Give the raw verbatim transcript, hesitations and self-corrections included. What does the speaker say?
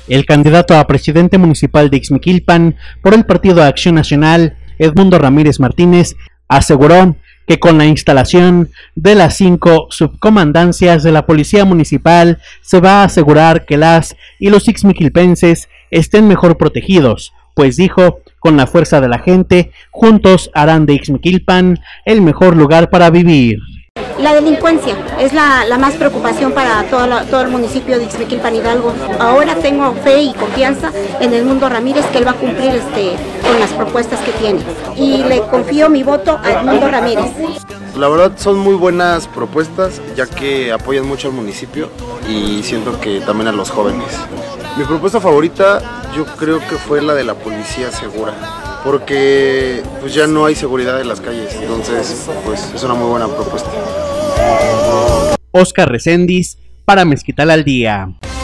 El candidato a presidente municipal de Ixmiquilpan por el Partido Acción Nacional, Edmundo Ramírez Martínez, aseguró que con la instalación de las cinco subcomandancias de la Policía Municipal se va a asegurar que las y los ixmiquilpenses estén mejor protegidos, pues dijo, con la fuerza de la gente, juntos harán de Ixmiquilpan el mejor lugar para vivir. La delincuencia es la, la más preocupación para todo, la, todo el municipio de Ixmiquilpan Hidalgo. Ahora tengo fe y confianza en Edmundo Ramírez que él va a cumplir este, con las propuestas que tiene. Y le confío mi voto a Edmundo Ramírez. La verdad son muy buenas propuestas, ya que apoyan mucho al municipio y siento que también a los jóvenes. Mi propuesta favorita yo creo que fue la de la policía segura, porque pues ya no hay seguridad en las calles, entonces pues es una muy buena propuesta. Oscar Reséndiz para Mezquital al Día.